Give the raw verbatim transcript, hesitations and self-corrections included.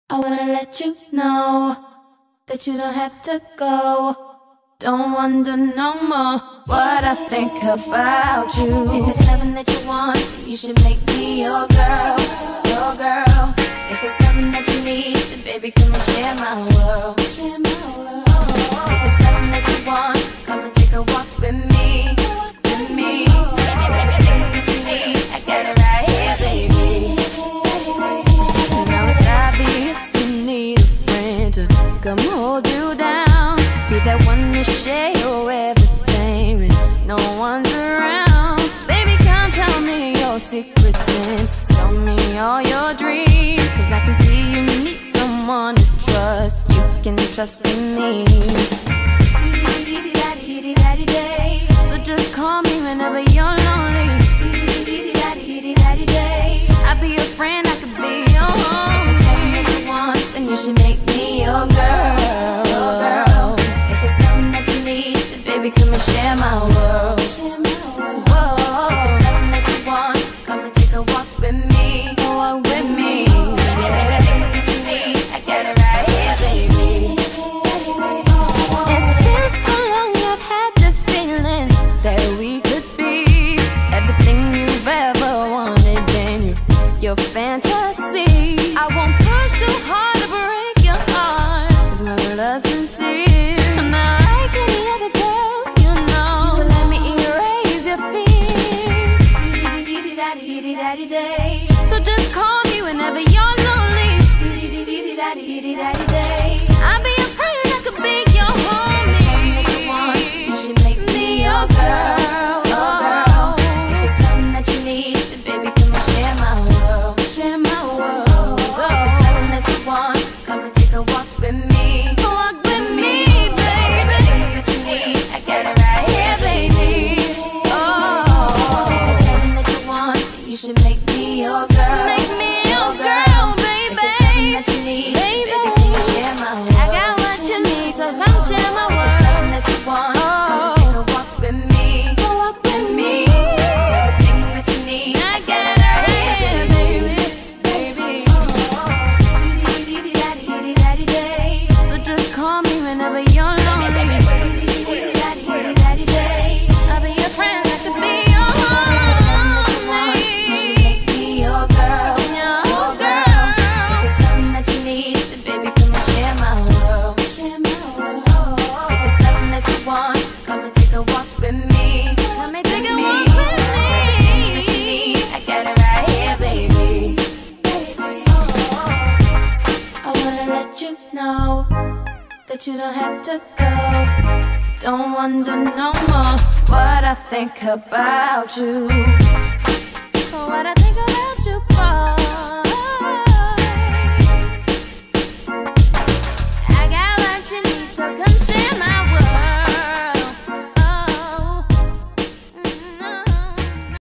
I wanna let you know that you don't have to go. Don't wonder no more what I think about you. If it's something that you want, you should make me your girl, your girl. If it's something that you need, then baby come and share my world, share my world. If it's something that you want, come and take a walk with me, with me. Everything that you need, I got it right here, baby. Now it's obvious you need a friend to come hold you down. Be that one to share your everything when no one's around. Baby, come tell me your secrets and tell me all your dreams. Cause I can see you need someone to trust. You can trust in me. So just call me whenever you're lonely. I'll be your friend, I could be your homie. If it's something that you want, then you should make me your girl, your girl. If it's something that you need, then baby come and share my world, share my world. Whoa. If it's something that you want, come and take a walk with me, walk with me. Yeah, everything that you need, I got it right here, baby. It's been so long, I've had this feeling that we could be everything you've ever wanted in you, your fantasy. I won't push too hard to break your heart, cause my love's sincere. I'm not like any other girl, you know. So let me erase your fears. So just call me whenever you're lonely. I'll be your friend, I could be your homie. You should make me your girl, your girl. If it's something that you need, then baby come and share my world, share my world. If it's something that you want, come and take a walk with me, walk with me, baby. Everything that you need, I got it right here, baby. Oh, if it's something that you want, you should make me your girl, make me your girl, baby. If it's something that you need, baby, come and share my world. I got what you need, so come share my world. If it's something that you want, come and take a walk with me, walk with me. It's everything that you need, I got it right here, baby, baby. So just call me whenever you're lonely. I'll be your friend, I could be your homie. You should make me your girl, your girl. If it's something that you need, then baby come and share my world, share my world. If it's something that you want, come and take a walk with me, come and take a walk with me. Everything that you need, I got it right here, baby. I wanna let you know that you don't have to go. Don't wonder no more what I think about you.